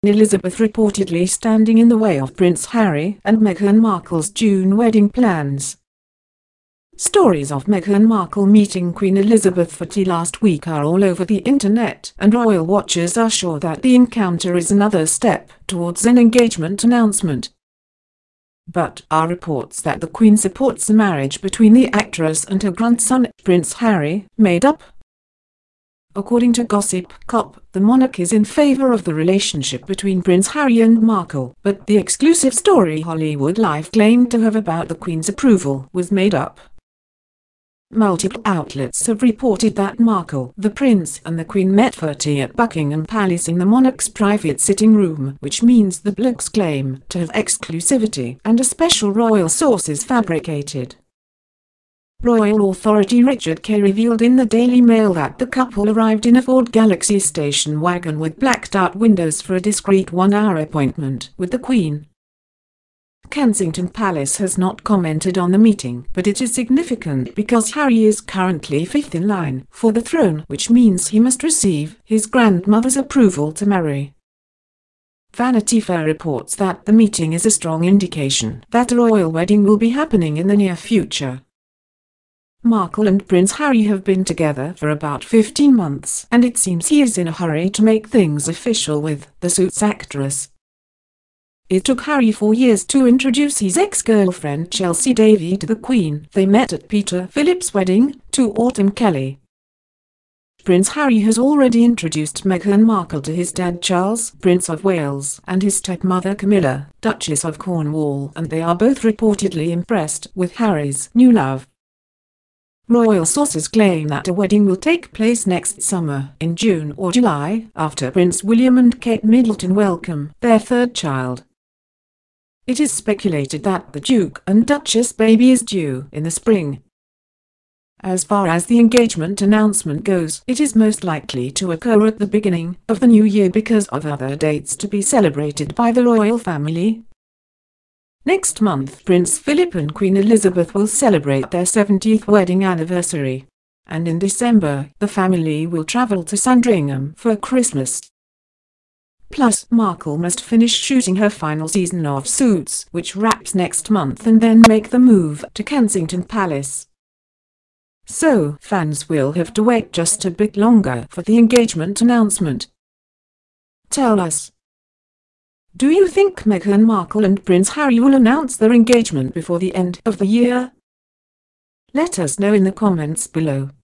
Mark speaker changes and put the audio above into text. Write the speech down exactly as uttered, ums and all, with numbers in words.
Speaker 1: Elizabeth reportedly standing in the way of Prince Harry and Meghan Markle's June wedding plans. Stories of Meghan Markle meeting Queen Elizabeth for tea last week are all over the internet, and royal watchers are sure that the encounter is another step towards an engagement announcement. But are reports that the Queen supports the marriage between the actress and her grandson, Prince Harry, made up? According to Gossip Cop, the monarch is in favor of the relationship between Prince Harry and Markle, but the exclusive story Hollywood Life claimed to have about the Queen's approval was made up. Multiple outlets have reported that Markle, the Prince and the Queen met for tea at Buckingham Palace in the monarch's private sitting room, which means the blokes claim to have exclusivity and a special royal source is fabricated. Royal authority Richard Kay revealed in the Daily Mail that the couple arrived in a Ford Galaxy station wagon with blacked-out windows for a discreet one-hour appointment with the Queen. Kensington Palace has not commented on the meeting, but it is significant because Harry is currently fifth in line for the throne, which means he must receive his grandmother's approval to marry. Vanity Fair reports that the meeting is a strong indication that a royal wedding will be happening in the near future. Markle and Prince Harry have been together for about fifteen months, and it seems he is in a hurry to make things official with the Suits actress. It took Harry four years to introduce his ex-girlfriend Chelsea Davy to the Queen. They met at Peter Philip's wedding to Autumn Kelly. Prince Harry has already introduced Meghan Markle to his dad Charles, Prince of Wales, and his stepmother Camilla, Duchess of Cornwall, and they are both reportedly impressed with Harry's new love. Royal sources claim that a wedding will take place next summer, in June or July, after Prince William and Kate Middleton welcome their third child. It is speculated that the Duke and Duchess baby is due in the spring. As far as the engagement announcement goes, it is most likely to occur at the beginning of the new year because of other dates to be celebrated by the royal family. Next month, Prince Philip and Queen Elizabeth will celebrate their seventieth wedding anniversary. And in December, the family will travel to Sandringham for Christmas. Plus, Markle must finish shooting her final season of Suits, which wraps next month, and then make the move to Kensington Palace. So, fans will have to wait just a bit longer for the engagement announcement. Tell us. Do you think Meghan Markle and Prince Harry will announce their engagement before the end of the year? Let us know in the comments below.